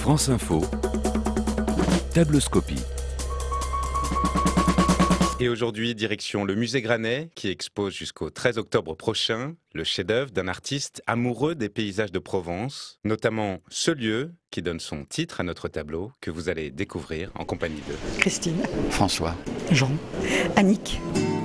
France Info, Tabloscopie. Et aujourd'hui, direction le musée Granet, qui expose jusqu'au 13 octobre prochain le chef-d'œuvre d'un artiste amoureux des paysages de Provence, notamment ce lieu qui donne son titre à notre tableau, que vous allez découvrir en compagnie de Christine, François, Jean, Annick.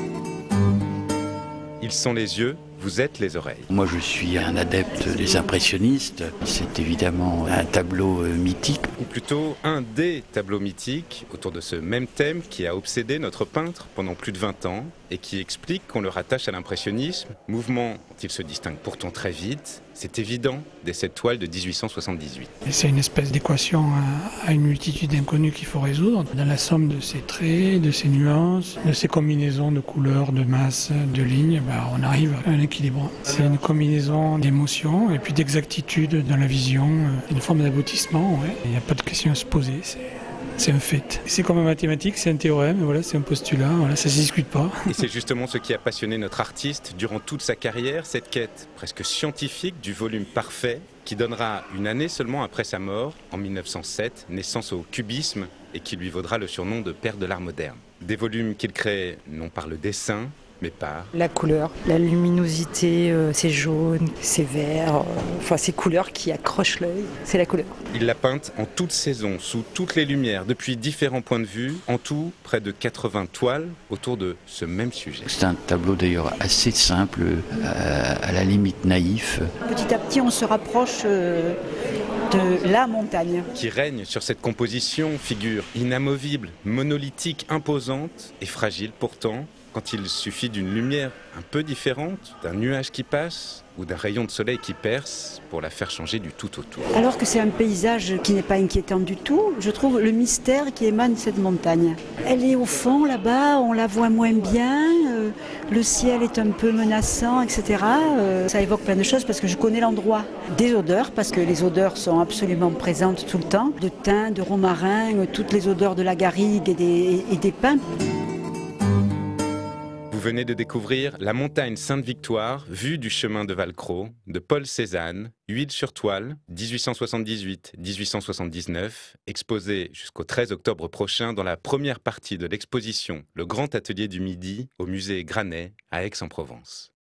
Ils sont les yeux, vous êtes les oreilles. moi je suis un adepte des impressionnistes. C'est évidemment un tableau mythique. Ou plutôt un des tableaux mythiques autour de ce même thème qui a obsédé notre peintre pendant plus de 20 ans et qui explique qu'on le rattache à l'impressionnisme, mouvement dont il se distingue pourtant très vite. C'est évident dès cette toile de 1878. Et c'est une espèce d'équation à une multitude d'inconnus qu'il faut résoudre. Dans la somme de ces traits, de ces nuances, de ces combinaisons de couleurs, de masses, de lignes, on arrive à un équilibre. C'est une combinaison d'émotions et puis d'exactitude dans la vision, une forme d'aboutissement. Ouais. Il n'y a pas de question à se poser. C'est un fait. C'est comme en mathématiques, c'est un théorème, voilà, c'est un postulat, voilà, ça ne se discute pas. Et c'est justement ce qui a passionné notre artiste durant toute sa carrière, cette quête presque scientifique du volume parfait qui donnera une année seulement après sa mort, en 1907, naissance au cubisme et qui lui vaudra le surnom de père de l'art moderne. Des volumes qu'il crée non par le dessin, mais par la couleur, la luminosité, c'est jaune, c'est vert, ces couleurs qui accrochent l'œil, c'est la couleur. Il l'a peinte en toute saison, sous toutes les lumières, depuis différents points de vue, en tout près de 80 toiles autour de ce même sujet. C'est un tableau d'ailleurs assez simple, à la limite naïf. Petit à petit, on se rapproche de la montagne. Qui règne sur cette composition, figure inamovible, monolithique, imposante et fragile pourtant, quand il suffit d'une lumière un peu différente, d'un nuage qui passe ou d'un rayon de soleil qui perce pour la faire changer du tout au tout. Alors que c'est un paysage qui n'est pas inquiétant du tout, je trouve le mystère qui émane de cette montagne. Elle est au fond là-bas, on la voit moins bien, le ciel est un peu menaçant, etc. Ça évoque plein de choses parce que je connais l'endroit. Des odeurs, parce que les odeurs sont absolument présentes tout le temps, de thym, de romarin, toutes les odeurs de la garrigue et des pins. Vous venez de découvrir La montagne Sainte-Victoire, vue du chemin de Valcros, de Paul Cézanne, huile sur toile, 1878-1879, exposée jusqu'au 13 octobre prochain dans la première partie de l'exposition Le Grand Atelier du Midi au musée Granet à Aix-en-Provence.